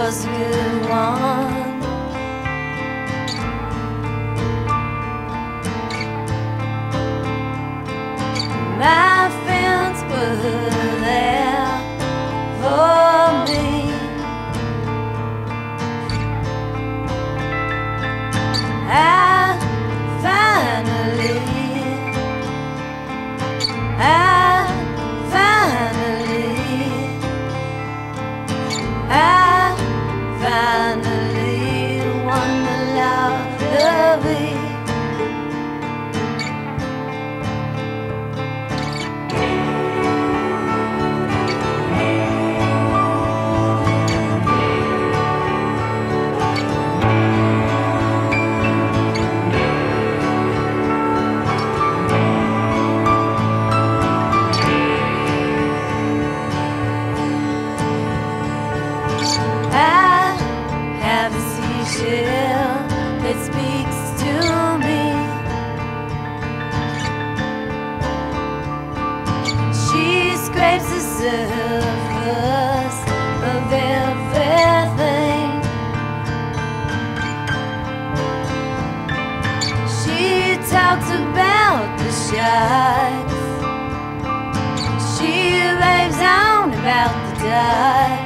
was a good one. My friends were there for me. I finally won the lottery. That speaks to me. She scrapes the surface of everything. She talks about the sharks. She raves on about the dark.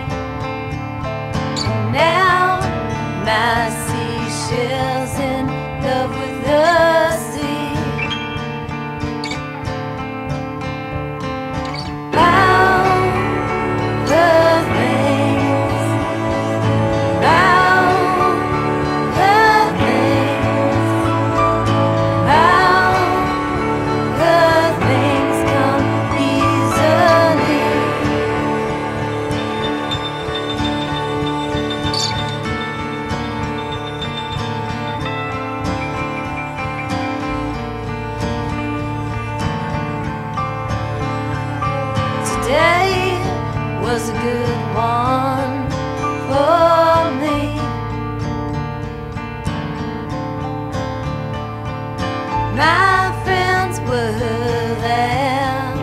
Now my seashells in love with the sea. All the things, all the things, all the things come easily. Today was a good one for me. My friends were there.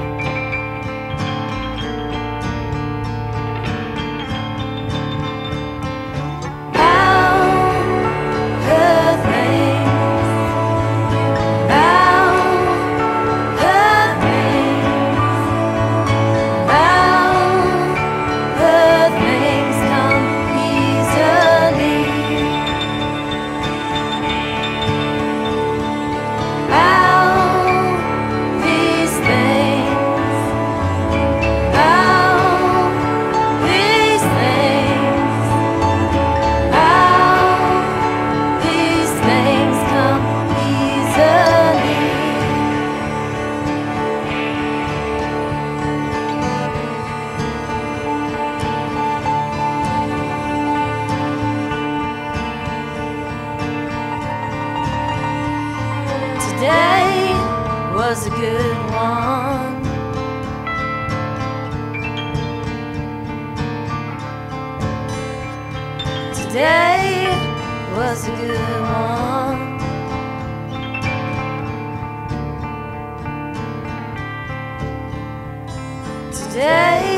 All her things, all her things, all her things come easily. All these things, all these things, all these things come easily. Today was a good one. Today was a good one. Today